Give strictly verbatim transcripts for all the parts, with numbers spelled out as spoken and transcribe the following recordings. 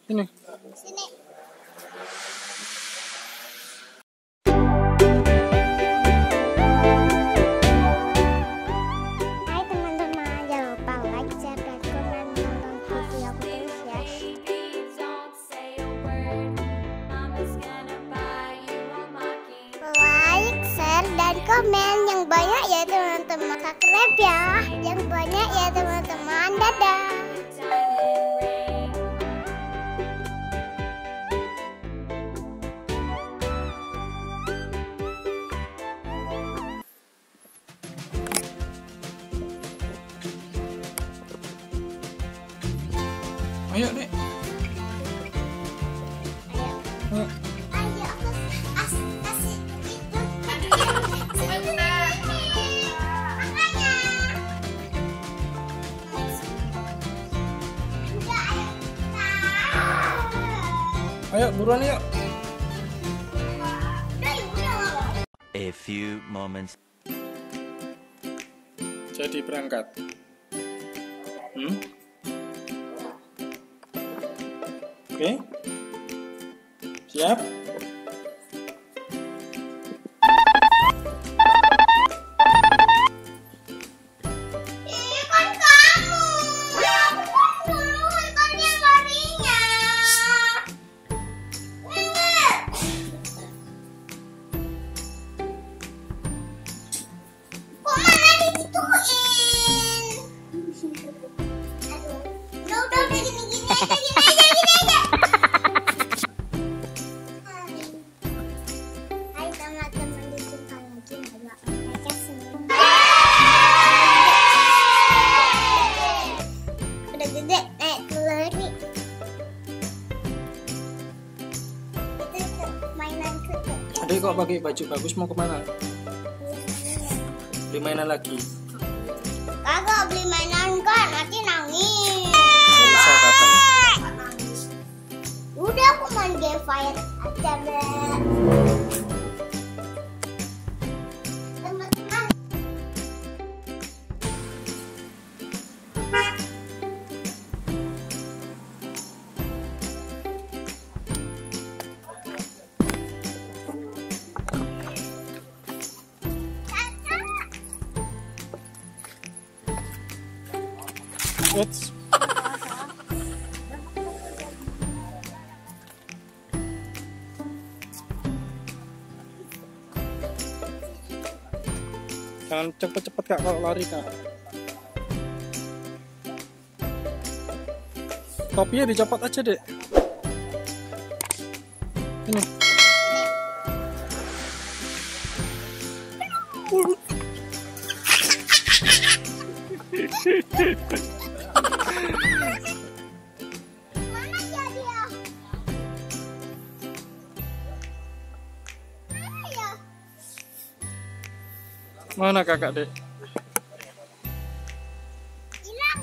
Sini. Sini. Hai teman-teman, jangan lupa like, share, dan komen nonton video aku terus ya. Like, share, dan komen yang banyak ya teman-teman. Subscribe ya, yang banyak ya teman-teman. Dadah. Ayo, Dek. Ayo. Ayo. Ayo, aku as kasih itu. Makanya. Ayo, buruan yuk. A few moments. Jadi berangkat. Hmm? Oke. Siap? Ih, kan kamu. Aku kan duluan kan dia larinya. Nenek. Kok malah digituin? Aduh. Udah, udah, udah gini-gini aja, gini aja, gini aja. Hai teman-teman, dijumpa lagi sama mereka semua. Udah gede, naik lari. Itu mainan ke. Adik kok pakai baju bagus mau kemana? Beli mainan lagi. Kagak beli mainan kan, nanti nangis. Bisa kakak. Udah aku main game fire aja deh. Teman-teman. Eits. Jangan cepet-cepet kak kalau lari kak. Topinya dicopot aja dek. Ini. Mana ya dia? Mana ya? Mana kakak dek? Hilang.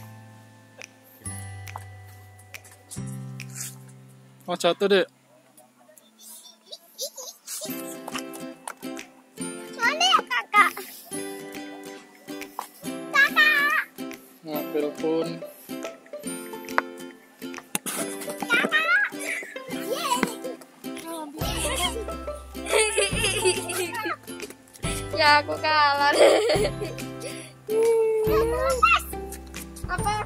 Oh jatuh dek. Mana ya kakak? Kakak. Ngambil pun. Ya aku kalah. Apa?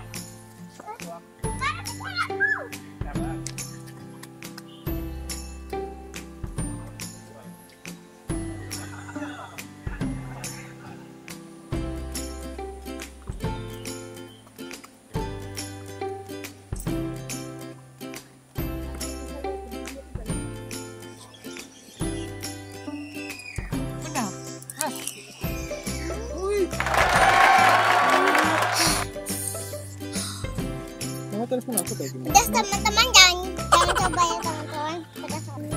Mama telepon aku kayak gimana? Udah teman-teman, jangan jangan coba ya teman-teman. Udah sama.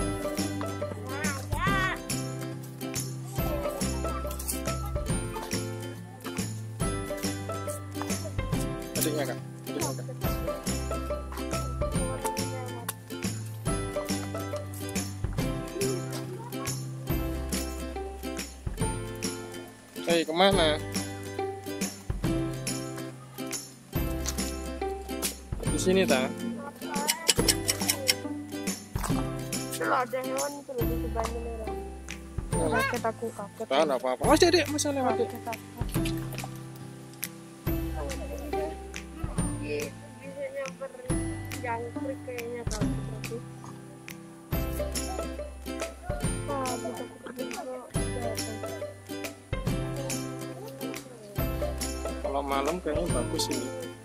Adiknya kak. Adiknya kak. Hei, kemana? Di sini tak? loh ada hewan itu loh di sebelah merah. Kaget aku kaget. Ah, nggak apa-apa. Oh, Dek, masa lewat, Dek. Kaget aku. Bisa nyamper jangkrik kayaknya kalau seperti. Ah, bisa Kalau malam kayaknya bagus ini.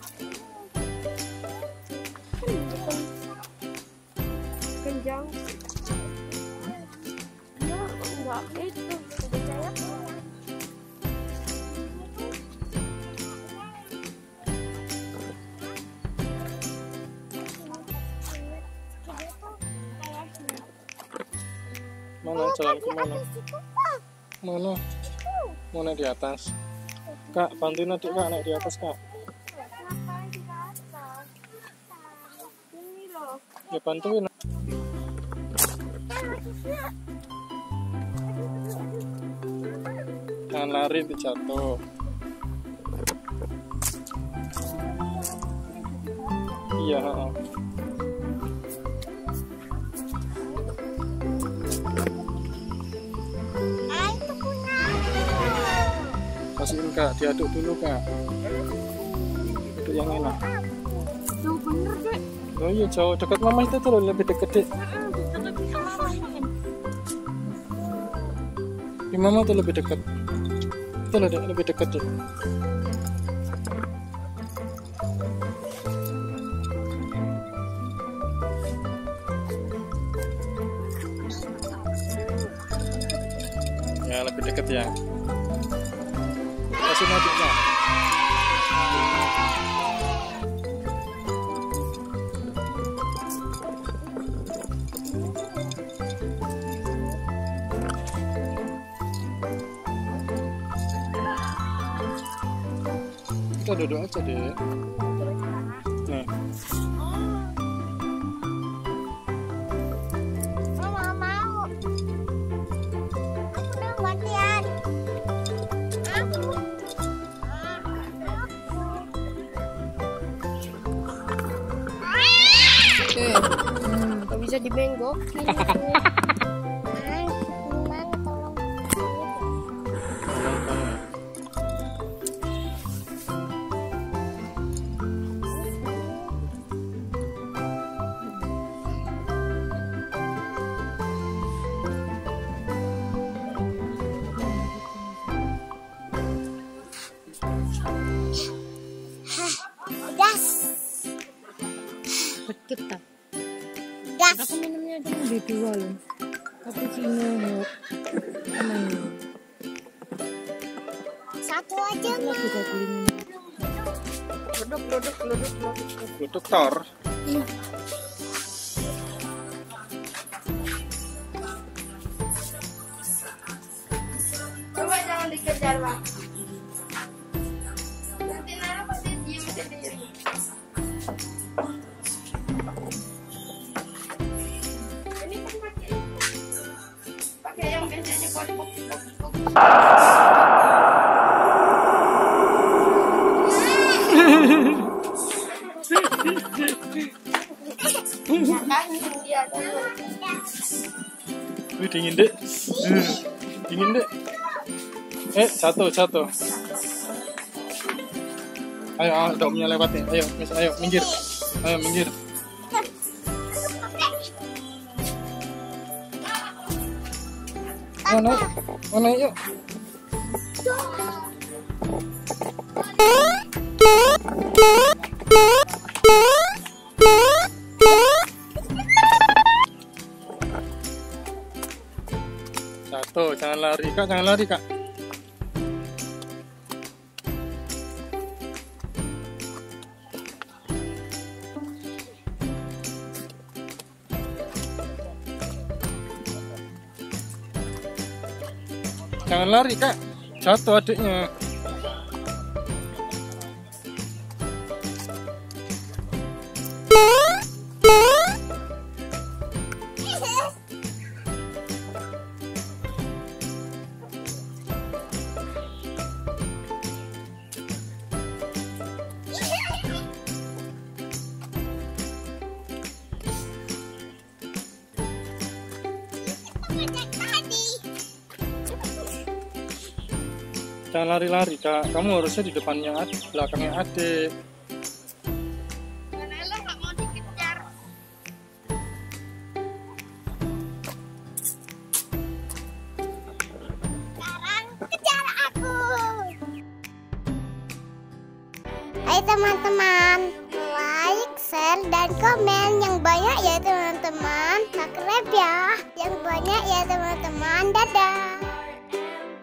Kenjang. Ya, enggak itu. Udah saya. Mana jalan ke mana? Mana? Mana di atas? Kak, bantuin adik Kak naik di atas, Kak. Ngapain di atas? Ini loh. Ya bantuin. Jangan lari, nanti jatuh. Iya, heeh. Ah, itu punya. Kasihin Kak, diaduk dulu Kak. Aduk yang enak. Jauh bener deh. Oh iya, jauh dekat mama itu tuh lebih deket deh. Di mama tuh lebih dekat. Itu loh, Dek, lebih dekat deh. Ya, lebih dekat ya. Kasih adiknya. Kita duduk aja deh. Nih. Mama mau. Aku udah latihan. Aku. Oke. Gak bisa dibenggokin. Gas. Betul tak? Gas. Aku minumnya cuma di dua loh. Cappuccino, hot, sama ini. Satu aja Aku mah. juga beli minum. Duduk, duduk, duduk, duduk. Duduk tor. Coba jangan dikejar, Pak. Nanti Nara pasti diem sendiri. Ini kan pakai pakai yang biasanya buat pok-pok. Makanya dia dulu. Wih, dingin dek. Hmm. Dingin dek. Eh, jatuh, jatuh. Ayo, ayo, udah punya lewat nih. Ayo, mis, ayo, minggir. Ayo, minggir. Oh, naik. Oh, naik yuk. Jatuh, jangan lari Kak, jangan lari Kak. Jangan lari Kak, jatuh adiknya. Jangan lari-lari kak, kamu harusnya di depannya adik, belakangnya adik. Karena lo nggak mau dikejar. Sekarang kejar aku. Hai teman-teman, like, share, dan komen yang banyak ya teman-teman. Subscribe ya, yang banyak ya teman-teman. Dadah.